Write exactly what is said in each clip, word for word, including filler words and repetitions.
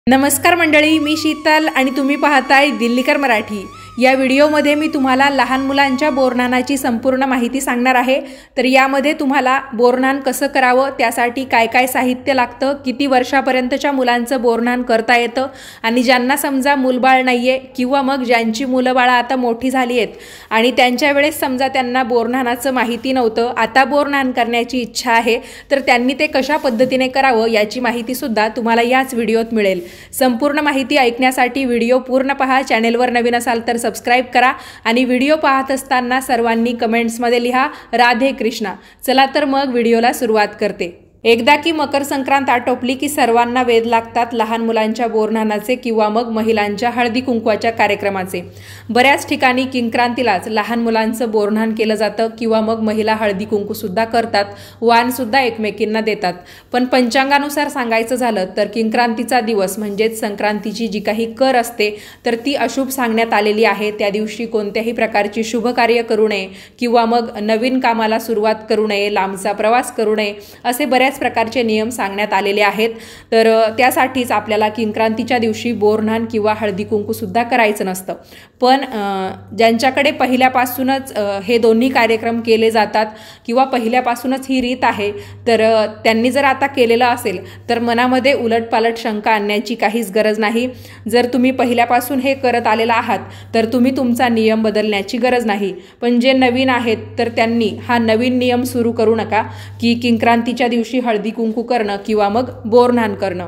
नमस्कार मंडळी, मी शीतल आणि तुम्ही पाहताय दिल्लीकर मराठी। या व्हिडिओमध्ये मी तुम्हाला लहान मुलांच्या बोरनानाची संपूर्ण माहिती सांगणार आहे। तर यामध्ये तुम्हाला बोरनान कसं करावं, त्यासाठी काय काय साहित्य लागतं, किती वर्षापर्यंतच्या मुलांचं बोरनान करता येतं आणि ज्यांना समजा मूलबाळ नाहीये किंवा मग ज्यांची मुलं बाळा आता मोठी झाली आहेत आणि त्यांच्या वेळेस समजा त्यांना बोरनानाचं माहिती नव्हतं, आता बोरनान करण्याची इच्छा आहे, तर त्यांनी ते कशा पद्धतीने करावं याची माहिती सुद्धा तुम्हाला याच व्हिडिओत मिळेल। संपूर्ण माहिती ऐकण्यासाठी व्हिडिओ पूर्ण पहा। चॅनलवर नवीन असाल तर सबस्क्राइब करा आणि व्हिडिओ पाहत असताना सर्वांनी कमेंट्स मध्ये लिहा राधे कृष्णा। चला तर मग व्हिडिओला सुरुवात करते। एकदा की मकर संक्रांत आटोपली की सर्वांना वेध लागतात लहान मुलांच्या बोरनानाचे किंवा मग महिलांच्या हळदी कुंकवाच्या कार्यक्रमाचे। बऱ्याच ठिकाणी किंक्रांतीलाच लहान मुलांचं बोरनान केलं जातं किंवा मग महिला हळदी कुंकू सुद्धा करतात, वाण सुद्धा एकमेकींना देतात। पण पंचांगानुसार सांगायचं झालं तर किंक्रांतीचा दिवस म्हणजेच संक्रांतीची जी काही कर असते तर ती अशुभ सांगण्यात आलेली आहे। त्या दिवशी कोणत्याही प्रकारची शुभ कार्य करू नये किंवा मग नवीन कामाला सुरुवात करू नये, लांबचा प्रवास करू नये, असे बऱ्याच प्रकारचे नियम सांगण्यात आलेले आहेत। तर त्यासाठीच आपल्याला किंक्रांतीच्या दिवशी बोरनान किंवा हळदी कुंकू सुद्धा करायचं नसतं। पण ज्यांच्याकडे पहिल्यापासूनच हे दोन्ही कार्यक्रम केले जातात किंवा पहिल्यापासूनच ही रीत आहे, तर त्यांनी जर आता केलेलं असेल तर मनामध्ये उलटपालट शंका आणण्याची काहीच गरज नाही। जर तुम्ही पहिल्यापासून हे करत आलेला आहात तर तुम्ही तुमचा नियम बदलण्याची गरज नाही। पण जे नवीन आहेत तर त्यांनी हा नवीन नियम सुरू करू नका की किंक्रांतीच्या दिवशी हळदी कुंकू करणं किंवा मग बोरनान करणं।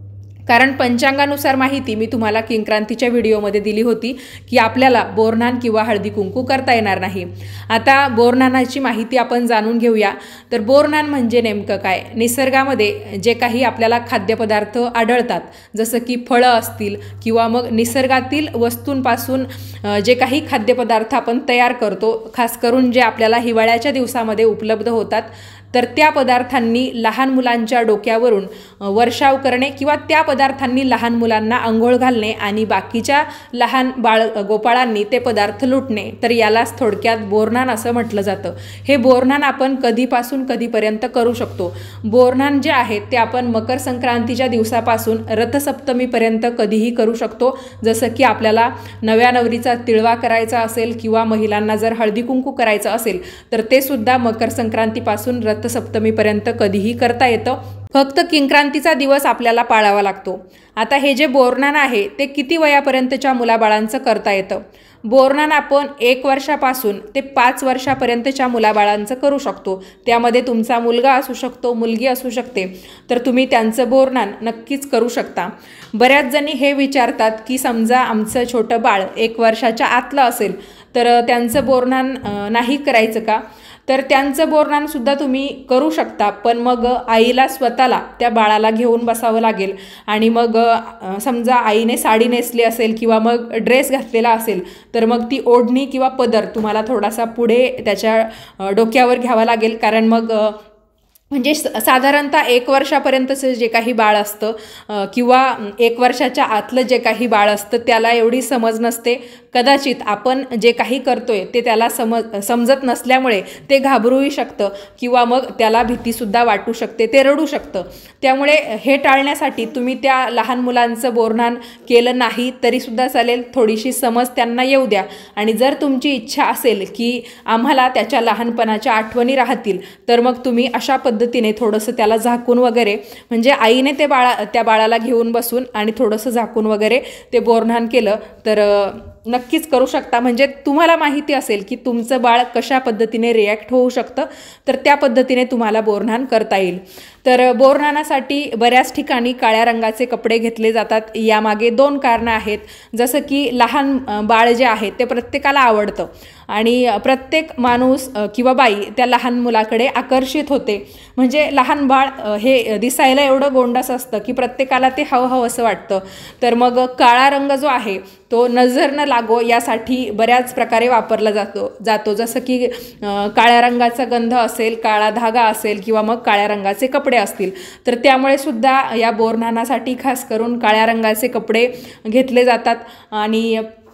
कारण पंचांगानुसार माहिती मी तुम्हाला किंक्रांतीच्या व्हिडिओमध्ये दिली होती की आपल्याला बोरनान किंवा हळदी कुंकू करता येणार नाही। आता बोरनानाची माहिती आपण जाणून घेऊया। तर बोरनान म्हणजे नेमकं काय? निसर्गामध्ये जे काही आपल्याला खाद्यपदार्थ आढळतात, जसं की फळं असतील किंवा मग निसर्गातील वस्तूंपासून जे काही खाद्यपदार्थ आपण तयार करतो, खास करून जे आपल्याला हिवाळ्याच्या दिवसामध्ये उपलब्ध होतात, तर त्या पदार्थांनी लहान मुलांच्या डोक्यावरून वर्षाव करणे किंवा त्या पदार्थांनी लहान मुलांना अंघोळ घालणे आणि बाकीच्या लहान बाळ गोपाळांनी ते पदार्थ लुटणे, तर यालाच थोडक्यात बोरनान असं म्हटलं जातं। हे बोरनान आपण कधीपासून कधीपर्यंत करू शकतो? बोरनान जे आहे ते आपण मकर संक्रांतीच्या दिवसापासून रथसप्तमीपर्यंत कधीही करू शकतो। जसं की आपल्याला नव्या नवरीचा तिळवा करायचा असेल किंवा महिलांना जर हळदी कुंकू करायचं असेल तर ते सुद्धा मकर संक्रांतीपासून रथ सप्तमीपर्यंत कधीही करता येतं। फक्त किंक्रांतीचा दिवस आपल्याला पाळावा लागतो। आता हे जे बोरनान आहे ते किती वयापर्यंतच्या मुलाबाळांचं करता येतं? बोरनान आपण एक वर्षापासून ते पाच वर्षापर्यंतच्या मुलाबाळांचं करू शकतो। त्यामध्ये तुमचा मुलगा असू शकतो, मुलगी असू शकते, तर तुम्ही त्यांचं बोरनान नक्कीच करू शकता। बऱ्याच जणी हे विचारतात की समजा आमचं छोटं बाळ एक वर्षाच्या आतलं असेल तर त्यांचं बोरनान नाही करायचं का? तर त्यांचं बोरनान सुद्धा तुम्ही करू शकता, पण मग आईला स्वतःला त्या बाळाला घेऊन बसावं लागेल आणि मग समजा आईने साडी नेसली असेल किंवा मग ड्रेस घातलेला असेल तर मग ती ओढणी किंवा पदर तुम्हाला थोडासा पुढे त्याच्या डोक्यावर घ्यावा लागेल। कारण मग म्हणजे साधारणतः एक वर्षापर्यंतचं जे काही बाळ असतं किंवा एक वर्षाच्या आतलं जे काही बाळ असतं त्याला एवढी समज नसते। कदाचित आपण जे काही करतोय ते त्याला समज समजत नसल्यामुळे ते घाबरूही शकतं किंवा मग त्याला भीतीसुद्धा वाटू शकते, ते रडू शकतं। त्यामुळे हे टाळण्यासाठी तुम्ही त्या लहान मुलांचं बोरनान केलं नाही तरीसुद्धा चालेल, थोडीशी समज त्यांना येऊ द्या। आणि जर तुमची इच्छा असेल की आम्हाला त्याच्या लहानपणाच्या आठवणी राहतील तर मग तुम्ही अशा पद्धतीने थोडंसं त्याला झाकून वगैरे, म्हणजे आईने ते बाळा त्या बाळाला घेऊन बसून आणि थोडंसं झाकून वगैरे ते बोरनान केलं तर नक्कीच करू शकता। म्हणजे तुम्हाला माहिती असेल की तुमचं बाळ कशा पद्धतीने रिॲक्ट होऊ शकतं, तर त्या पद्धतीने तुम्हाला बोरनान करता येईल। तर बोरनानासाठी बऱ्याच ठिकाणी काळ्या रंगाचे कपडे घेतले जातात। यामागे दोन कारणं आहेत। जसं की लहान बाळ जे आहे ते प्रत्येकाला आवडतं आणि प्रत्येक माणूस किंवा बाई त्या लहान मुलाकडे आकर्षित होते। म्हणजे लहान बाळ हे दिसायला एवढं गोंडस असतं की प्रत्येकाला ते हवं हवं असं वाटतं। तर मग काळा रंग जो आहे तो नजर न लागो यासाठी बऱ्याच प्रकारे वापरला जातो जातो जसं की काळ्या रंगाचा गंध असेल, काळा धागा असेल किंवा मग काळ्या रंगाचे कपडे असतील, तर त्यामुळे सुद्धा या बोरनानासाठी खास करून काळ्या रंगाचे कपडे घेतले जातात। आणि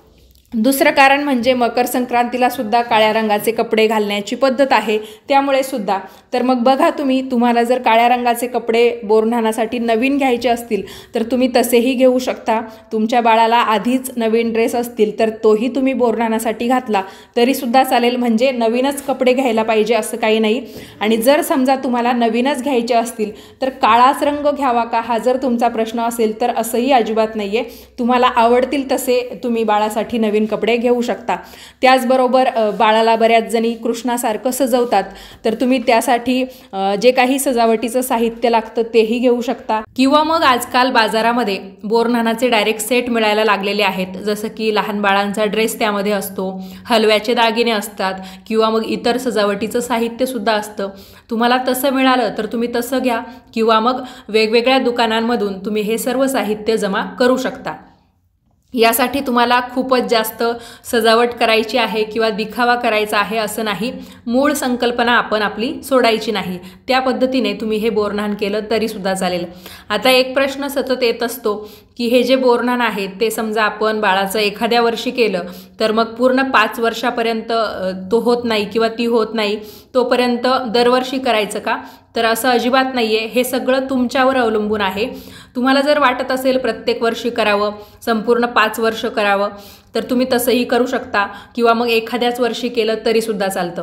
दुसरं कारण म्हणजे मकर संक्रांतीला सुद्धा काळ्या रंगाचे कपडे घालण्याची पद्धत आहे, त्यामुळे सुद्धा. तर मग बघा तुम्ही, तुम्हाला जर काळ्या रंगाचे कपडे बोरन्हाणासाठी नवीन घ्यायचे असतील तर तुम्ही तसेही घेऊ शकता. तुमच्या बाळाला आधीच नवीन ड्रेस असतील तर तोही तुम्ही बोरन्हाणासाठी घातला तरीसुद्धा चालेल, म्हणजे नवीनच कपडे घ्यायला पाहिजे असं काही नाही. आणि जर समजा तुम्हाला नवीनच घ्यायचे असतील तर काळाच रंग घ्यावा का, हा जर तुमचा प्रश्न असेल तर असंही अजिबात नाही आहे. तुम्हाला आवडतील तसे तुम्ही बाळासाठी नवीन कपडे घेऊ शकता. त्याचबरोबर बाळाला बऱ्याच जणी कृष्णासारखं सजवतात, तर तुम्ही त्यासाठी जे काही सजावटीचं साहित्य लागतं तेही घेऊ शकता. किंवा मग आजकाल बाजारामध्ये बोरन्हाणाचे डायरेक्ट सेट मिळायला लागलेले आहेत, जसं की लहान बाळांचा ड्रेस त्यामध्ये असतो, हलव्याचे दागिने असतात किंवा मग इतर सजावटीचं साहित्य सुद्धा असतं. तुम्हाला तसं मिळालं तर तुम्ही तसं घ्या किंवा मग वेगवेगळ्या दुकानांमधून तुम्ही हे सर्व साहित्य जमा करू शकता. यासाठी तुम्हाला खूपच जास्त सजावट करायची आहे किंवा दिखावा करायचा आहे असं नाही. मूळ संकल्पना आपण आपली सोडायची नाही. त्या पद्धतीने तुम्ही हे बोरन्हाण केलं तरीसुद्धा चालेल. आता एक प्रश्न सतत येत असतो की हे जे बोरन्हाण आहे ते समजा आपण बाळाचं एखाद्या वर्षी केलं तर मग पूर्ण पाच वर्षापर्यंत तो होत नाही किंवा ती होत नाही, तोपर्यंत दरवर्षी करायचं का? तर असं अजिबात नाही आहे. हे सगळं तुमच्यावर अवलंबून आहे. तुम्हाला जर वाटत असेल प्रत्येक वर्षी करावं, संपूर्ण पाच वर्ष करावं, तर तुम्ही तसंही करू शकता किंवा मग एखाद्याच वर्षी केलं तरीसुद्धा चालतं.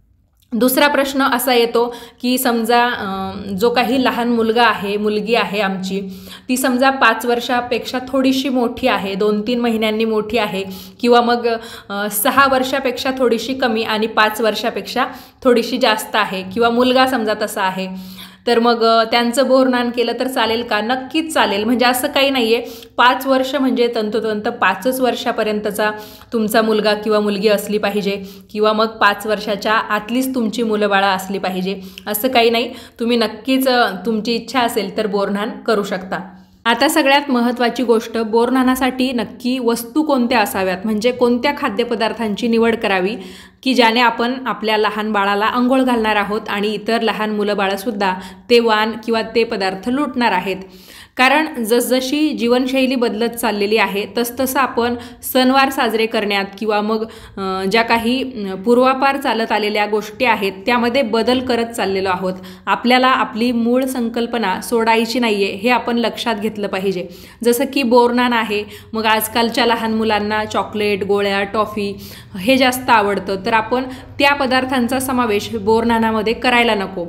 दुसरा प्रश्न असा येतो की समजा जो काही लहान मुलगा आहे, मुलगी आहे आमची, ती समजा पाच वर्षापेक्षा थोडीशी मोठी आहे, दोन तीन महिन्यांनी मोठी आहे किंवा मग सहा वर्षापेक्षा थोडीशी कमी आणि पाच वर्षापेक्षा थोडीशी जास्त आहे किंवा मुलगा समजा तसा आहे, तर मग त्यांचं बोरन्हाण केलं तर चालेल का? नक्कीच चालेल. म्हणजे असं काही नाही आहे. पाच वर्ष म्हणजे तंतोतंत पाचच वर्षापर्यंतचा तुमचा मुलगा किंवा मुलगी असली पाहिजे किंवा मग पाच वर्षाच्या आतलीच तुमची मुलं बाळा असली पाहिजे असं काही नाही. तुम्ही नक्कीच तुमची इच्छा असेल तर बोरन्हाण करू शकता. आता सगळ्यात महत्त्वाची गोष्ट, बोरन्हाणासाठी नक्की वस्तू कोणत्या असाव्यात, म्हणजे कोणत्या खाद्यपदार्थांची निवड करावी की ज्याने आपण आपल्या लहान बाळाला अंघोळ घालणार आहोत आणि इतर लहान मुलं बाळंसुद्धा ते वाण किंवा ते पदार्थ लुटणार आहेत. कारण जसजशी जीवनशैली बदलत चाललेली आहे तसतसं आपण सणवार साजरे करण्यात किंवा मग ज्या काही पूर्वापार चालत आलेल्या गोष्टी आहेत त्यामध्ये बदल करत चाललेलो आहोत. आपल्याला आपली मूळ संकल्पना सोडायची नाही आहे, हे आपण लक्षात घेतलं पाहिजे. जसं की बोरन्हाण आहे, मग आजकालच्या लहान मुलांना चॉकलेट, गोळ्या, टॉफी हे जास्त आवडतं, तर आपण त्या पदार्थांचा समावेश बोरन्हाणामध्ये करायला नको.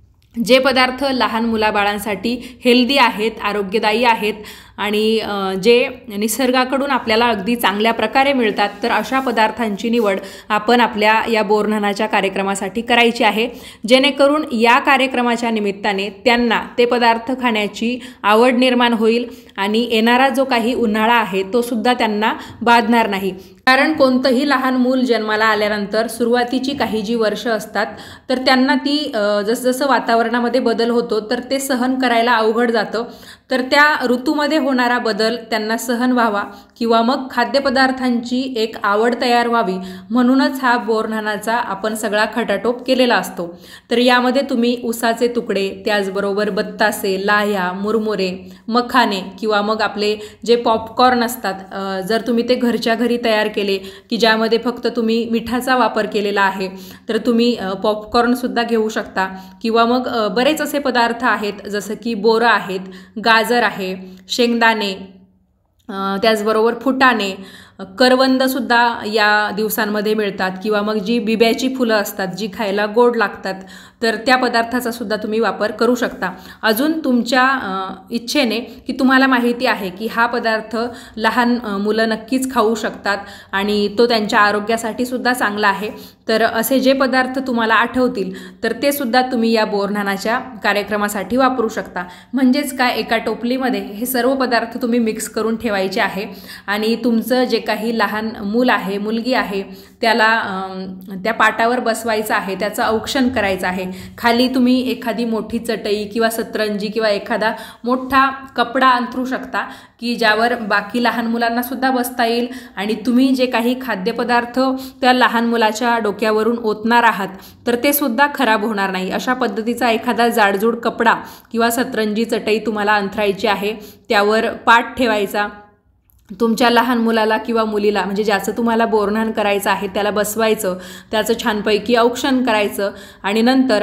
जे पदार्थ लहान मुलाबाळांसाठी हेल्दी आहेत, आरोग्यदायी आहेत आणि जे निसर्गाकडून आपल्याला अगदी चांगल्या प्रकारे मिळतात, तर अशा पदार्थांची निवड आपण आपल्या या बोरन्हाणाच्या कार्यक्रमासाठी करायची आहे, जेणेकरून या कार्यक्रमाच्या निमित्ताने त्यांना ते पदार्थ खाण्याची आवड निर्माण होईल आणि येणारा जो काही उन्हाळा आहे तो सुद्धा त्यांना बाधणार नाही. कारण कोणतंही लहान मूल जन्माला आल्यानंतर सुरुवातीची काही जी वर्ष असतात तर त्यांना ती जसजसं वातावरणामध्ये बदल होतो तर ते सहन करायला अवघड जातं. तर त्या ऋतूमध्ये होणारा बदल त्यांना सहन व्हावा किंवा मग खाद्यपदार्थांची एक आवड तयार व्हावी म्हणूनच हा बोरन्हाणाचा आपण सगळा खटाटोप केलेला असतो. तर यामध्ये तुम्ही उसाचे तुकडे, त्याचबरोबर बत्तासे, लाह्या, मुरमुरे, मखाने किंवा मग आपले जे पॉपकॉर्न असतात, जर तुम्ही ते घरच्या घरी तयार केले की ज्यामध्ये फक्त तुम्ही मिठाचा वापर केलेला आहे तर तुम्ही पॉपकॉर्नसुद्धा घेऊ शकता. किंवा मग बरेच असे पदार्थ आहेत जसं की बोरं आहेत, गाजर आहे, शेंगदाणे, त्याचबरोबर फुटाणे, करवंदसुद्धा या दिवसांमध्ये मिळतात किंवा मग जी बिब्याची फुलं असतात जी खायला गोड लागतात तर त्या पदार्थाचा सुद्धा तुम्ही वापर करू शकता. अजून तुमच्या इच्छेने की तुम्हाला माहिती आहे की हा पदार्थ लहान मुलं नक्कीच खाऊ शकतात आणि तो त्यांच्या आरोग्यासाठी सुद्धा चांगला आहे, तर असे जे पदार्थ तुम्हाला आठवतील तर ते सुद्धा तुम्ही या बोरन्हाणाच्या कार्यक्रमासाठी वापरू शकता. म्हणजेच काय, एका टोपलीमध्ये हे सर्व पदार्थ तुम्ही मिक्स करून ठेवायचे आहे आणि तुमचं जे काही लहान मूल आहे, मुलगी आहे, त्याला त्या पाटावर बसवायचं आहे, त्याचं औक्षण करायचं आहे. खाली तुम्ही एखादी मोठी चटई किंवा सतरंजी किंवा एखादा मोठा कपडा अंथरू शकता की ज्यावर बाकी लहान मुलांना सुद्धा बसता येईल आणि तुम्ही जे काही खाद्यपदार्थ त्या लहान मुलाच्या डोक्यावरून ओतणार आहात तर ते सुद्धा खराब होणार नाही. अशा पद्धतीचा एखादा जाडजूड कपडा किंवा सतरंजी चटई तुम्हाला अंथरायची आहे, त्यावर पाट ठेवायचा तुमच्या लहान मुलाला किंवा मुलीला म्हणजे ज्याचं तुम्हाला बोरन्हाण करायचं आहे त्याला बसवायचं, त्याचं छानपैकी औक्षण करायचं आणि नंतर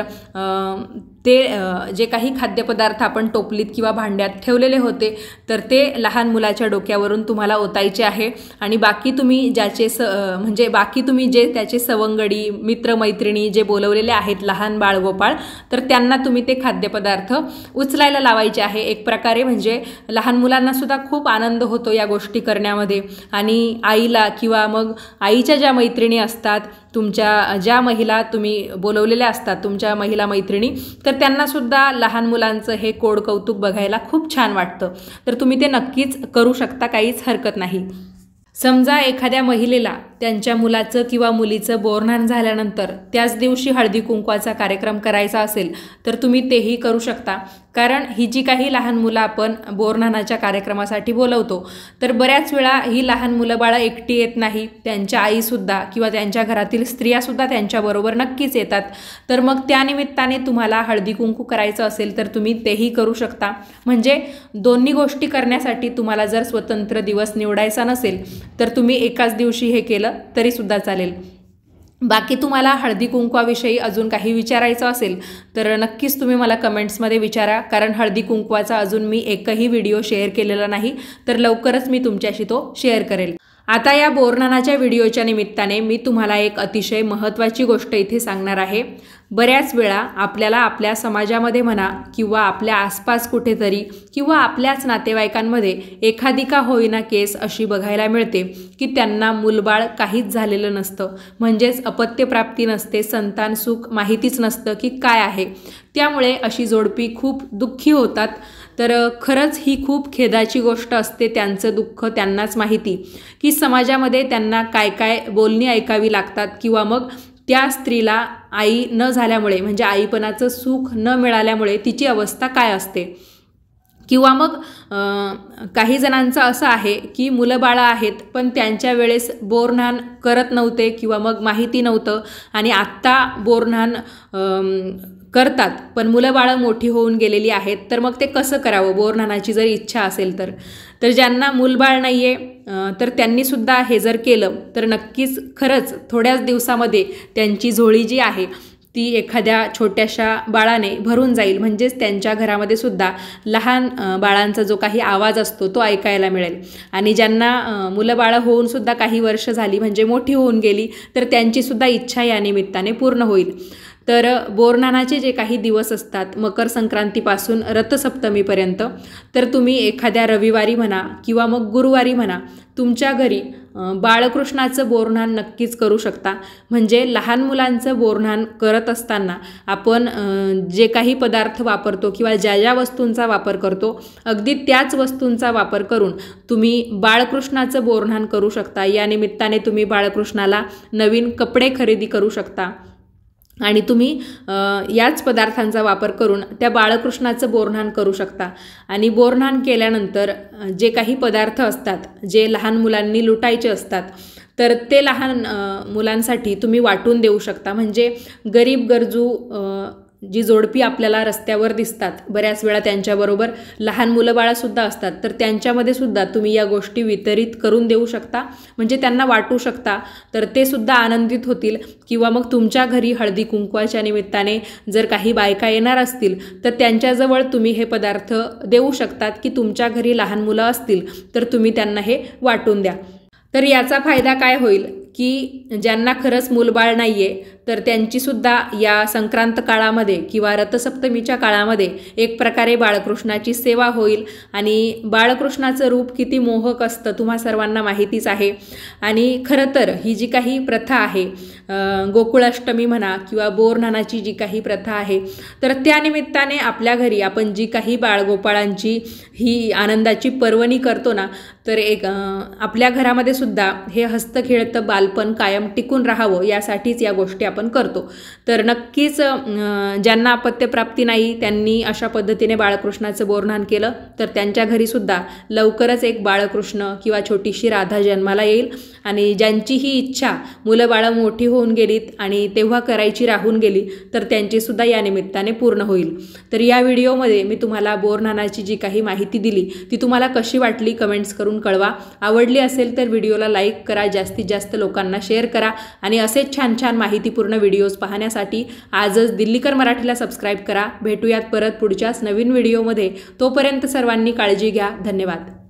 ते जे काही खाद्यपदार्थ आपण टोपलीत किंवा भांड्यात ठेवलेले होते तर ते लहान मुलाच्या डोक्यावरून तुम्हाला ओतायचे आहे आणि बाकी तुम्ही ज्याचे स म्हणजे बाकी तुम्ही जे त्याचे सवंगडी मित्रमैत्रिणी जे बोलवलेले आहेत लहान बाळगोपाळ तर त्यांना तुम्ही ते खाद्यपदार्थ उचलायला लावायचे आहे। एक प्रकारे म्हणजे लहान मुलांना सुद्धा खूप आनंद होतो या गोष्टी करण्यामध्ये आणि आईला किंवा मग आईच्या ज्या मैत्रिणी असतात तुमच्या ज्या महिला तुम्ही बोलवलेल्या असतात तुमच्या महिला मैत्रिणी तर त्यांना सुद्धा लहान मुलांचं हे कोड कौतुक बघायला खूप छान वाटतं। तर तुम्ही ते नक्कीच करू शकता, काहीच हरकत नाही। समजा एखाद्या महिलेला त्यांच्या मुलाचं किंवा मुलीचं बोरन्हाण झाल्यानंतर त्याच दिवशी हळदी कुंकवाचा कार्यक्रम करायचा असेल तर तुम्ही तेही करू शकता, कारण ही जी काही लहान मुलं आपण बोरन्हाणाच्या कार्यक्रमासाठी बोलवतो तर बऱ्याच वेळा ही लहान मुलं बाळं एकटी येत नाही, त्यांच्या आईसुद्धा किंवा त्यांच्या घरातील स्त्रियासुद्धा त्यांच्याबरोबर नक्कीच येतात। तर मग त्यानिमित्ताने तुम्हाला हळदी कुंकू करायचं असेल तर तुम्ही तेही करू शकता। म्हणजे दोन्ही गोष्टी करण्यासाठी तुम्हाला जर स्वतंत्र दिवस निवडायचा नसेल तर तुम्ही एकाच दिवशी हे केलं तरी सुद्धा चालेल। बाकी तुम्हाला हळदी कुंकवाविषयी अजून काही विचारायचं असेल तर नक्कीच तुम्ही मला कमेंट्समध्ये विचारा, कारण हळदी कुंकवाचा अजून मी एकही व्हिडिओ शेअर केलेला नाही, तर लवकरच मी तुमच्याशी तो शेअर करेल। आता या बोरन्हाणाच्या व्हिडिओच्या निमित्ताने मी तुम्हाला एक अतिशय महत्त्वाची गोष्ट इथे सांगणार आहे। बऱ्याच वेळा आपल्याला आपल्या समाजामध्ये म्हणा किंवा आपल्या आसपास कुठेतरी किंवा आपल्याच नातेवाईकांमध्ये एखादी का होईना केस अशी बघायला मिळते की त्यांना मूलबाळ काहीच झालेलं नसतं, म्हणजेच अपत्यप्राप्ती नसते, संतान सुख माहितीच नसतं की काय आहे। त्यामुळे अशी जोडपी खूप दुःखी होतात। तर खरंच ही खूप खेदाची गोष्ट असते, त्यांचं दुःख त्यांनाच माहिती की समाजामध्ये त्यांना काय काय बोलणी ऐकावी लागतात किंवा मग त्या स्त्रीला आई न झाल्यामुळे म्हणजे आईपणाचं सुख न मिळाल्यामुळे तिची अवस्था काय असते। किंवा मग काही जणांचं असं आहे की मुलं बाळं आहेत पण त्यांच्या वेळेस बोरन्हाण करत नव्हते किंवा मग माहिती नव्हतं आणि आत्ता बोरन्हाण करतात पण मुलं बाळं मोठी होऊन गेलेली आहेत, तर मग ते कसं करावं बोरन्हाणाची जर इच्छा असेल तर तर ज्यांना मूलबाळ नाही आहे तर त्यांनीसुद्धा हे जर केलं तर नक्कीच खरंच थोड्याच दिवसामध्ये त्यांची झोळी जी आहे ती एखाद्या छोट्याशा बाळाने भरून जाईल। म्हणजेच त्यांच्या घरामध्ये सुद्धा लहान बाळांचा जो काही आवाज असतो तो ऐकायला मिळेल आणि ज्यांना मुलं बाळं होऊन सुद्धा काही वर्ष झाली म्हणजे मोठी होऊन गेली तर त्यांचीसुद्धा इच्छा या निमित्ताने पूर्ण होईल। तर बोरन्हाणाचे जे काही दिवस असतात मकर संक्रांतीपासून रथसप्तमीपर्यंत तर तुम्ही एखाद्या रविवारी म्हणा किंवा मग गुरुवारी म्हणा तुमच्या घरी बाळकृष्णाचं बोरन्हाण नक्कीच करू शकता। म्हणजे लहान मुलांचं बोरन्हाण करत असताना आपण जे काही पदार्थ वापरतो किंवा ज्या ज्या वस्तूंचा वापर करतो अगदी त्याच वस्तूंचा वापर करून तुम्ही बाळकृष्णाचं बोरन्हाण करू शकता। या निमित्ताने तुम्ही बाळकृष्णाला नवीन कपडे खरेदी करू शकता आणि तुम्ही याच पदार्थांचा वापर करून त्या बाळकृष्णाचं बोरन्हाण करू शकता। आणि बोरन्हाण केल्यानंतर जे काही पदार्थ असतात जे लहान मुलांनी लुटायचे असतात तर ते लहान मुलांसाठी तुम्ही वाटून देऊ शकता। म्हणजे गरीब गरजू जी जोडपी आपल्याला रस्त्यावर दिसतात बऱ्याच वेळा त्यांच्याबरोबर लहान मुलं बाळंसुद्धा असतात तर त्यांच्यामध्ये सुद्धा तुम्ही या गोष्टी वितरित करून देऊ शकता, म्हणजे त्यांना वाटू शकता तर ते सुद्धा आनंदित होतील। किंवा मग तुमच्या घरी हळदी कुंकवाच्या निमित्ताने जर काही बायका येणार असतील तर त्यांच्याजवळ तुम्ही हे पदार्थ देऊ शकतात की तुमच्या घरी लहान मुलं असतील तर तुम्ही त्यांना हे वाटून द्या। तर याचा फायदा काय होईल की ज्यांना खरंच मूलबाळ नाही आहे तर त्यांचीसुद्धा या संक्रांत काळामध्ये किंवा रथसप्तमीच्या काळामध्ये एक प्रकारे बाळकृष्णाची सेवा होईल। आणि बाळकृष्णाचं रूप किती मोहक असतं तुम्हा सर्वांना माहितीच आहे। आणि खरं तर ही जी काही प्रथा आहे गोकुळाष्टमी म्हणा किंवा बोरन्हाणाची जी काही प्रथा आहे तर त्यानिमित्ताने आपल्या घरी आपण जी काही बाळगोपाळांची ही आनंदाची पर्वणी करतो ना तर एक आपल्या घरामध्ये सुद्धा हे हस्तखेळतं बालपण कायम टिकून राहावं यासाठीच या गोष्टी आपण करतो। तर नक्कीच ज्यांना अपत्यप्राप्ती नाही त्यांनी अशा पद्धतीने बाळकृष्णाचं बोरनान केलं तर त्यांच्या घरीसुद्धा लवकरच एक बाळकृष्ण किंवा छोटीशी राधा जन्माला येईल आणि ज्यांची ही इच्छा मुलं बाळं मोठी होऊन गेलीत आणि तेव्हा करायची राहून गेली तर त्यांचीसुद्धा या निमित्ताने पूर्ण होईल। तर या व्हिडिओमध्ये मी तुम्हाला बोरनानाची जी काही माहिती दिली ती तुम्हाला कशी वाटली कमेंट्स करून कळवा। आवडली असेल तर व्हिडिओला लाईक करा, जास्तीत जास्त लोकांना शेअर करा आणि असेच छान छान माहितीपूर्ण व्हिडिओज पाहण्यासाठी आजच दिल्लीकर मराठीला सबस्क्राईब करा। भेटूयात परत पुढच्याच नवीन व्हिडिओमध्ये, तोपर्यंत सर्वांनी काळजी घ्या। धन्यवाद।